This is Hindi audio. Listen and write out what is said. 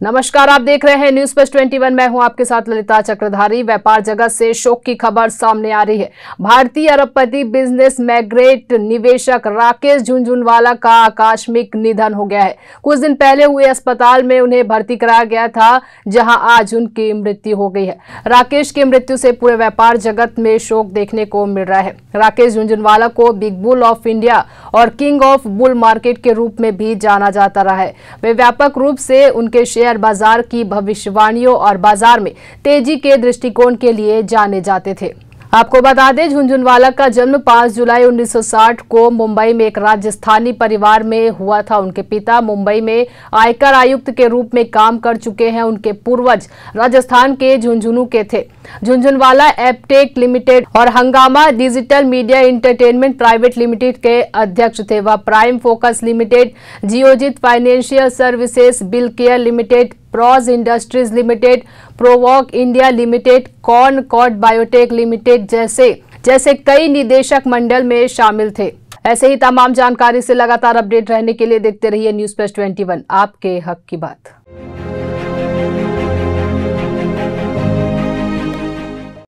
नमस्कार, आप देख रहे हैं न्यूज प्लस 21। मैं हूं आपके साथ ललिता चक्रधारी। व्यापार जगत से शोक की खबर सामने आ रही है। भारतीय अरबपति बिजनेस मैग्नेट निवेशक राकेश झुनझुनवाला का आकस्मिक निधन हो गया है। कुछ दिन पहले हुए अस्पताल में उन्हें भर्ती कराया गया था, जहां आज उनकी मृत्यु हो गई है। राकेश की मृत्यु से पूरे व्यापार जगत में शोक देखने को मिल रहा है। राकेश झुनझुनवाला को बिग बुल ऑफ इंडिया और किंग ऑफ बुल मार्केट के रूप में भी जाना जाता रहा है। वे व्यापक रूप से उनके शेयर बाजार की भविष्यवाणियों और बाजार में तेजी के दृष्टिकोण के लिए जाने जाते थे। आपको बता दें, झुनझुनवाला का जन्म 5 जुलाई 1960 को मुंबई में एक राजस्थानी परिवार में हुआ था। उनके पिता मुंबई में आयकर आयुक्त के रूप में काम कर चुके हैं। उनके पूर्वज राजस्थान के झुंझुनू के थे। झुनझुनवाला एपटेक लिमिटेड और Hungama digital media entertainment private limited के अध्यक्ष थे। वह Prime Focus limited, Geojit financial services, Bilcare limited, Praj industries limited, Provogue India limited, Cord biotech limited जैसे कई निदेशक मंडल में शामिल थे। ऐसे ही तमाम जानकारी से लगातार अपडेट रहने के लिए देखते रहिए न्यूज प्लस 21, आपके हक की बात।